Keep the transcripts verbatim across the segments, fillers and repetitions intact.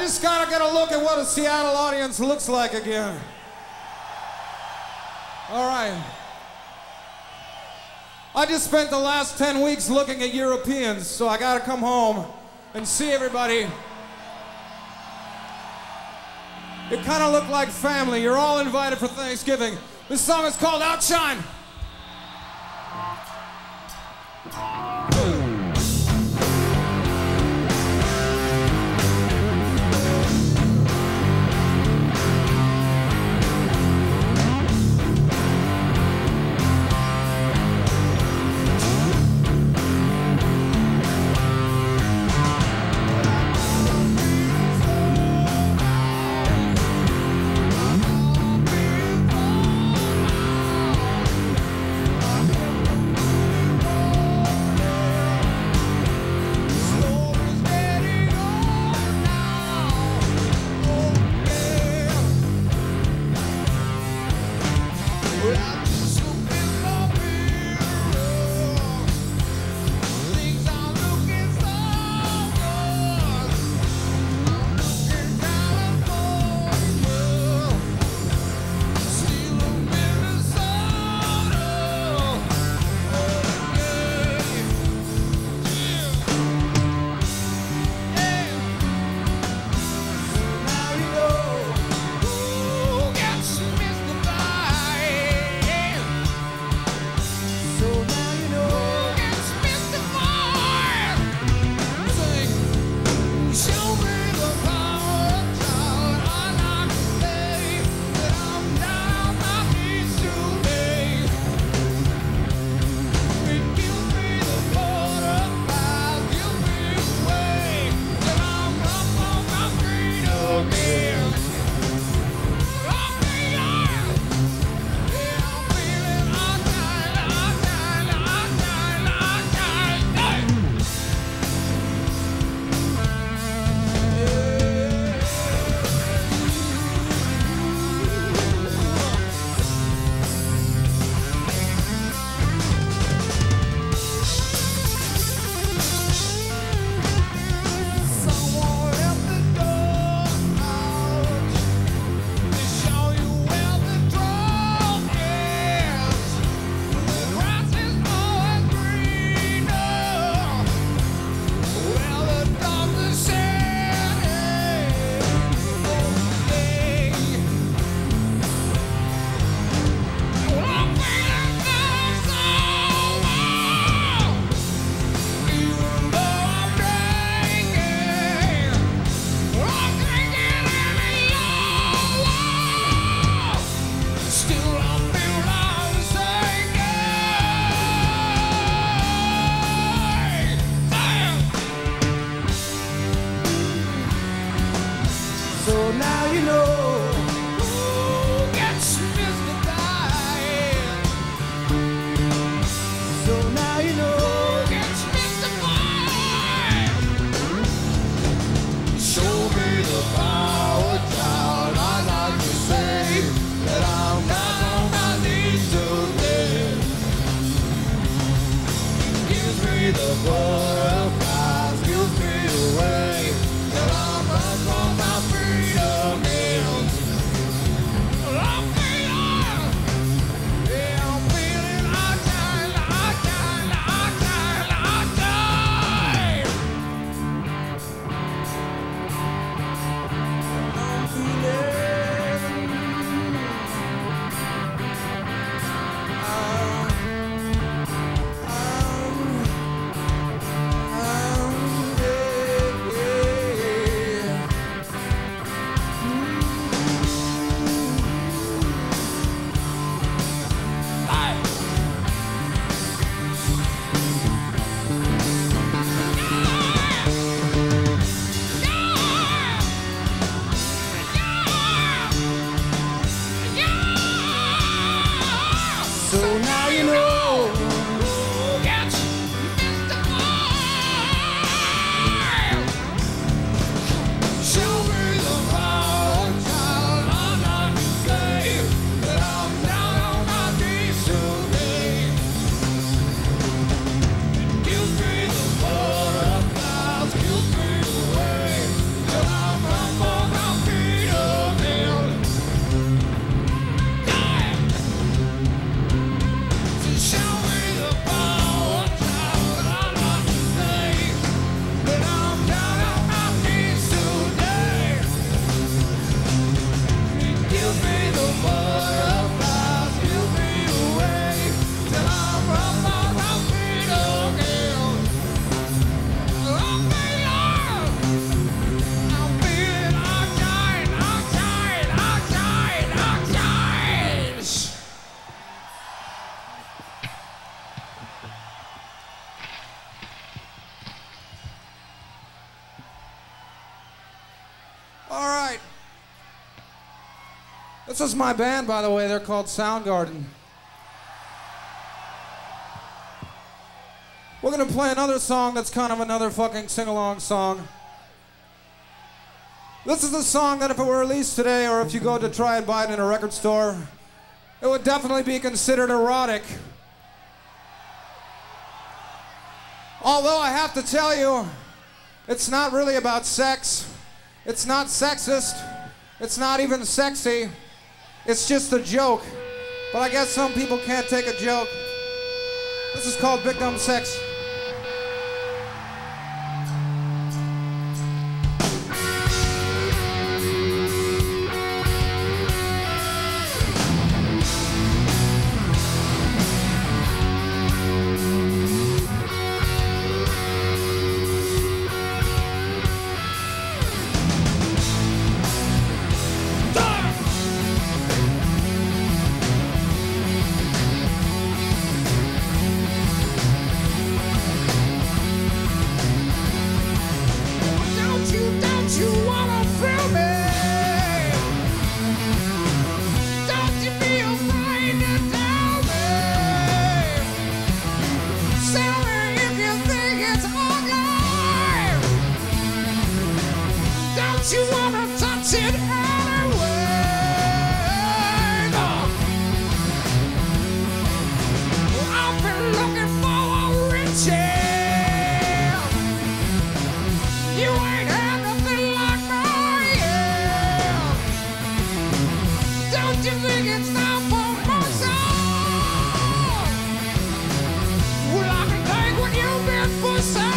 just gotta get a look at what a Seattle audience looks like again. All right. I just spent the last ten weeks looking at Europeans, so I gotta come home and see everybody. It kind of looked like family. You're all invited for Thanksgiving. This song is called Outshine. This is my band, by the way. They're called Soundgarden. We're gonna play another song that's kind of another fucking sing-along song. This is a song that if it were released today, or if you go to try and buy it in a record store, it would definitely be considered erotic. Although I have to tell you, it's not really about sex. It's not sexist. It's not even sexy. It's just a joke. But I guess some people can't take a joke. This is called Big Dumb Sex. You wanna touch it anyway? I've been looking for a riches. You ain't had nothing like mine. Don't you think it's time for more song? Well, I can take what you've been for sale.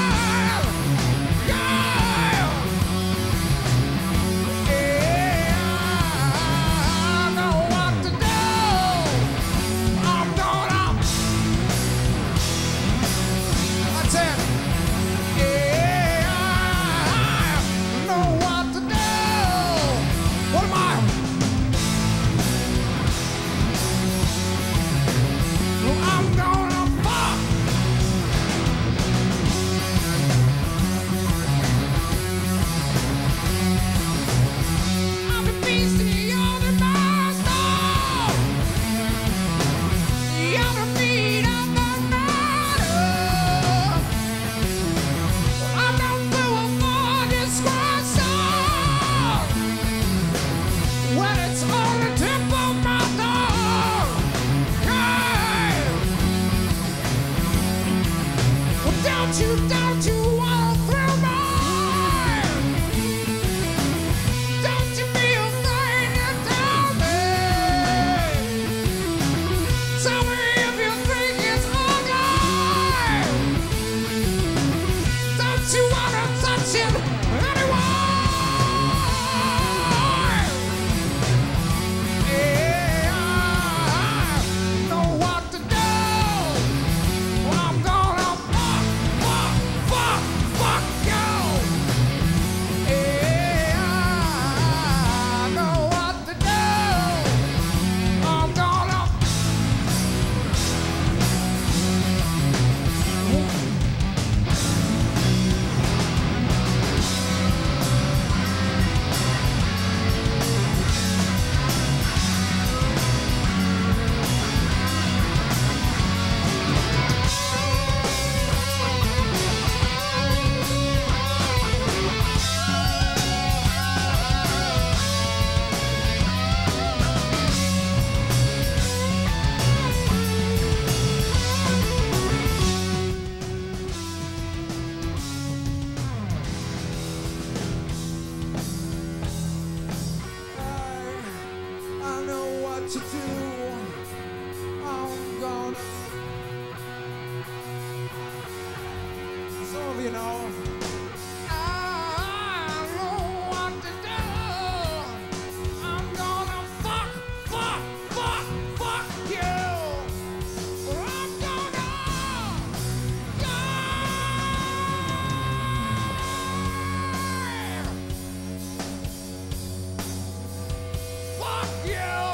You don't you walk through mine? Don't you be afraid to tell me? Tell me if you think it's ugly. Don't you wanna touch it anyway? Yeah, I know what to do. I'm gonna to do. I'm gonna. Some of you know. I know what to do. I'm gonna fuck, fuck, fuck, fuck you. I'm gonna. Die. Fuck you.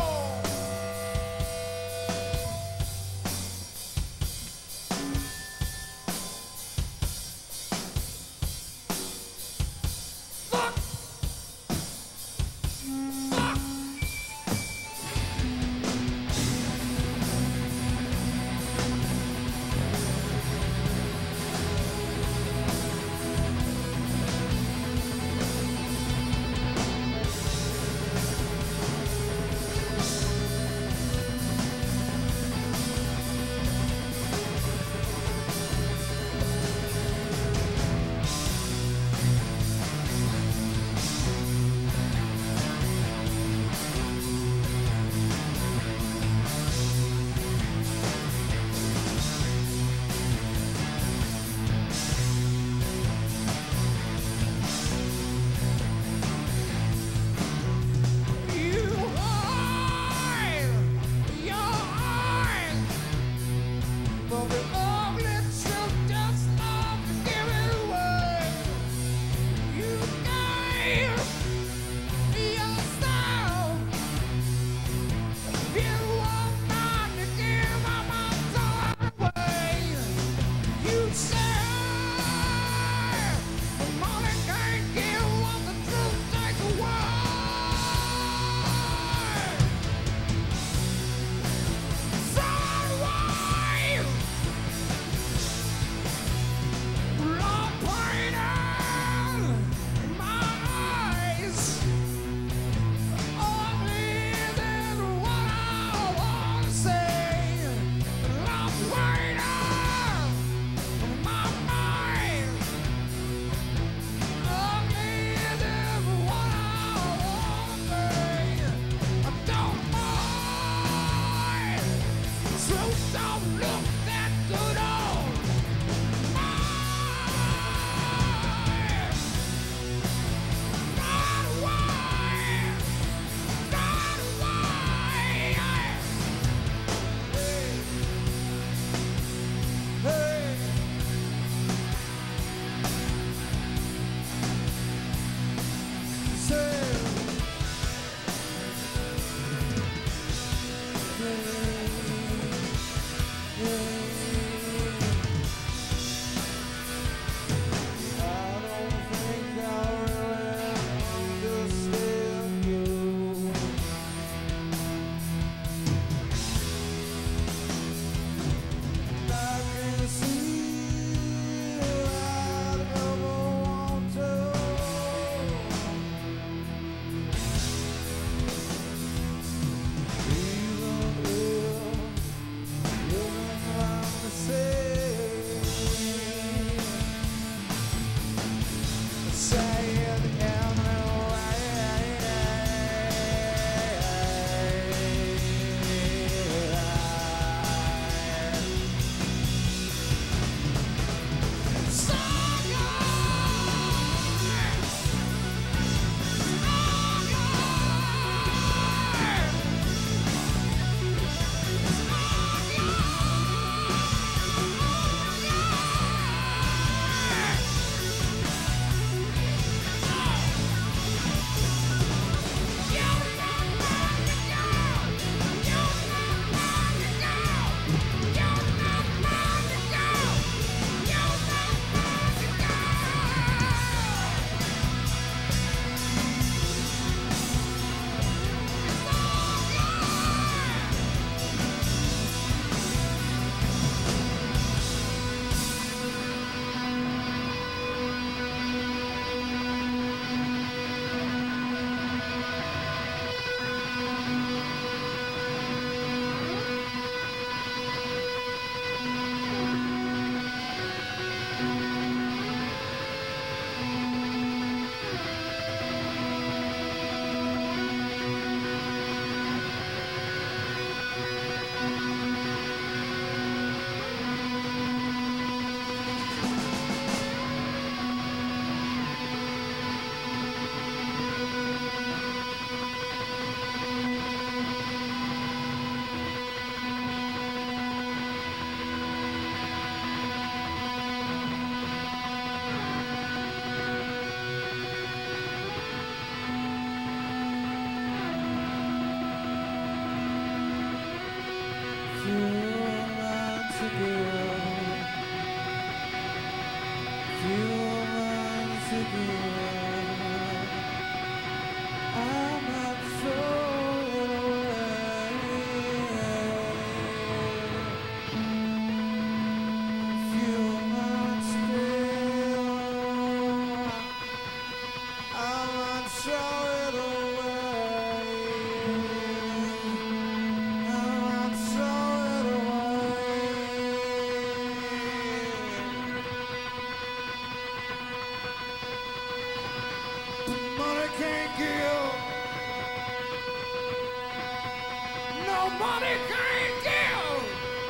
Money can't give.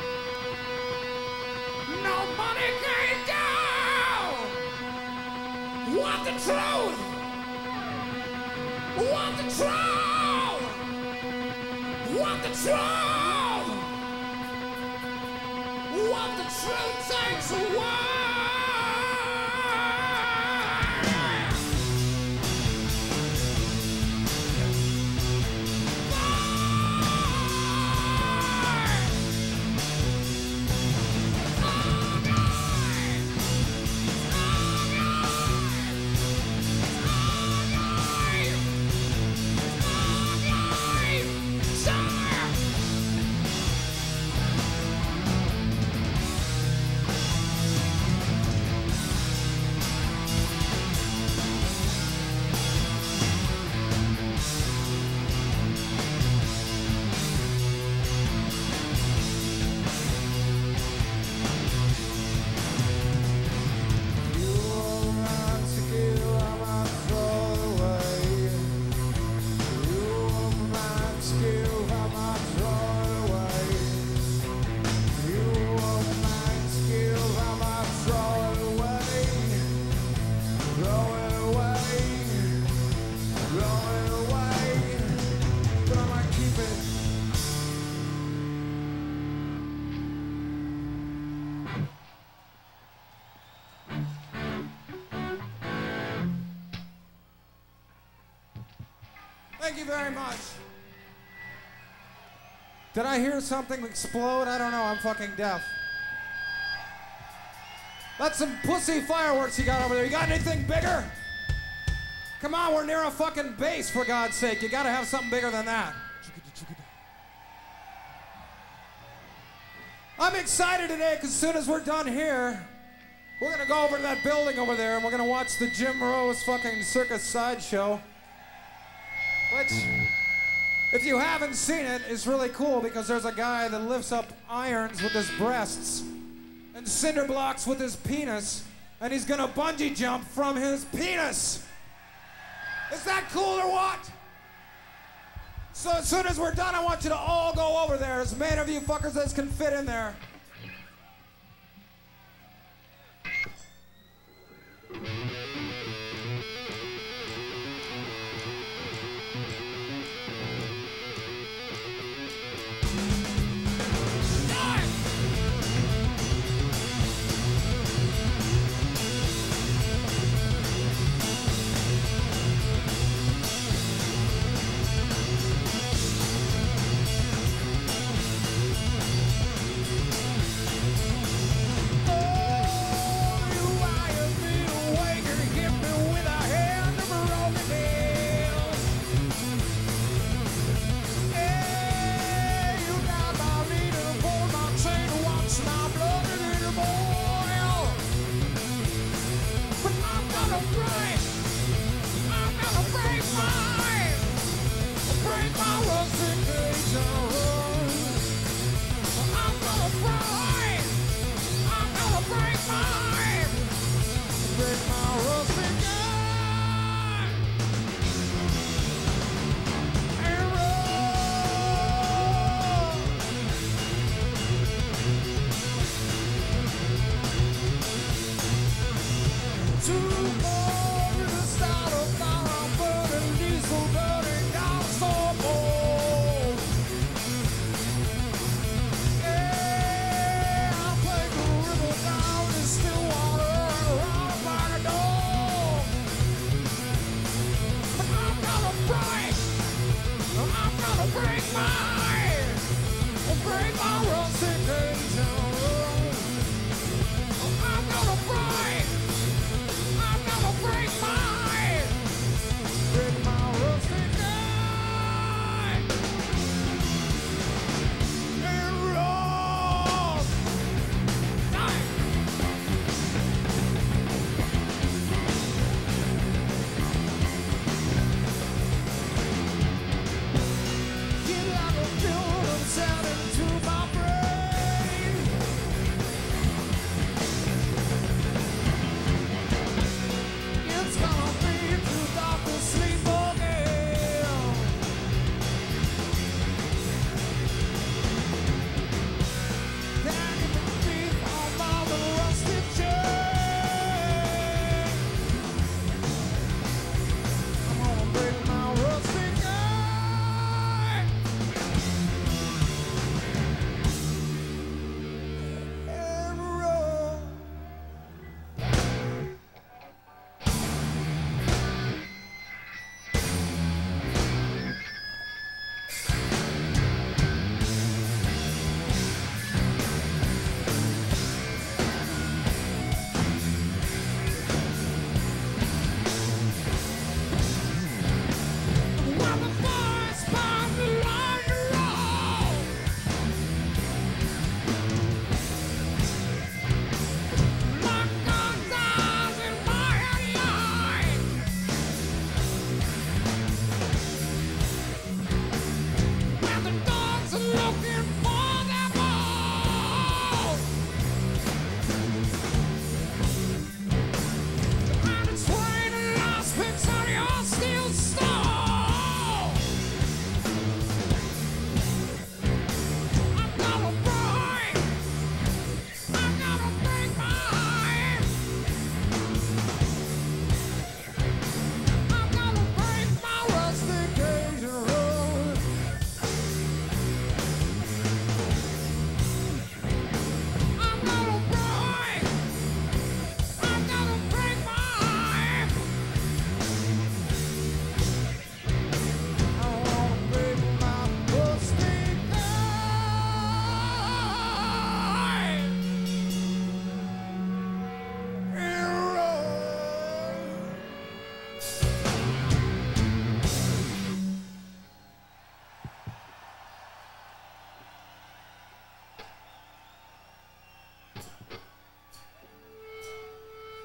No money can't give. Want the truth. Want the truth. Want the truth. Want the truth takes away. Thank you very much. Did I hear something explode? I don't know, I'm fucking deaf. That's some pussy fireworks you got over there. You got anything bigger? Come on, we're near a fucking base, for God's sake. You gotta have something bigger than that. I'm excited today, because as soon as we're done here, we're gonna go over to that building over there, and we're gonna watch the Jim Rose fucking circus sideshow. Which, if you haven't seen it, is really cool because there's a guy that lifts up irons with his breasts and cinder blocks with his penis, and he's gonna bungee jump from his penis. Is that cool or what? So as soon as we're done, I want you to all go over there, as many of you fuckers as can fit in there. Break my, break my rules.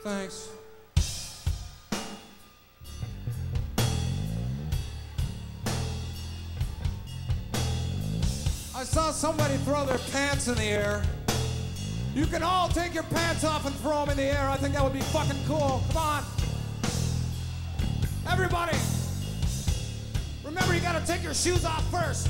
Thanks. I saw somebody throw their pants in the air. You can all take your pants off and throw them in the air. I think that would be fucking cool. Come on. Everybody. Remember, you gotta take your shoes off first.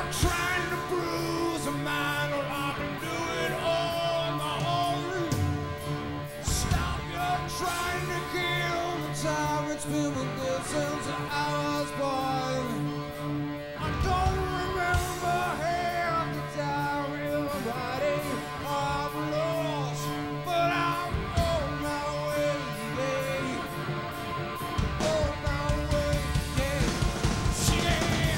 trying to bruise a man, or I can do it on my own. Stop your trying to kill the time. It's been with this since I was born. I don't remember half the time in my body. I'm lost, but I'm on my way, yeah. On my way, yeah. Yeah.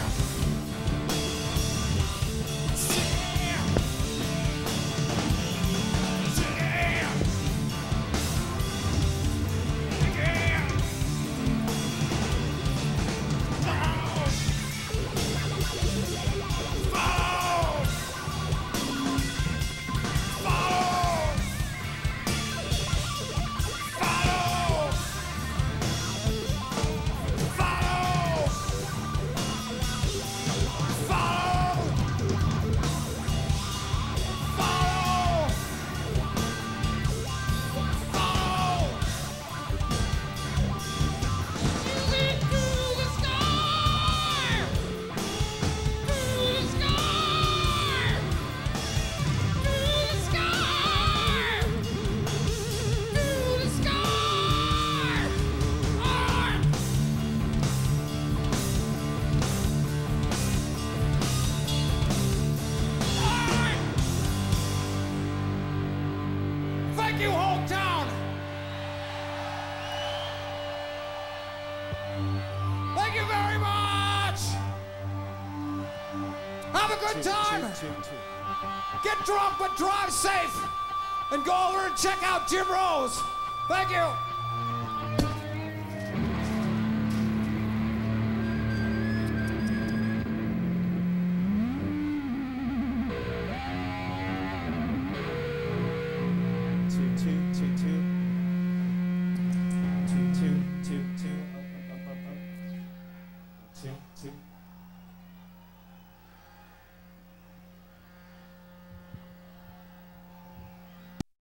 Thank you, hometown. Thank you very much. Have a good time. Get drunk, but drive safe. And go over and check out Jim Rose. Thank you.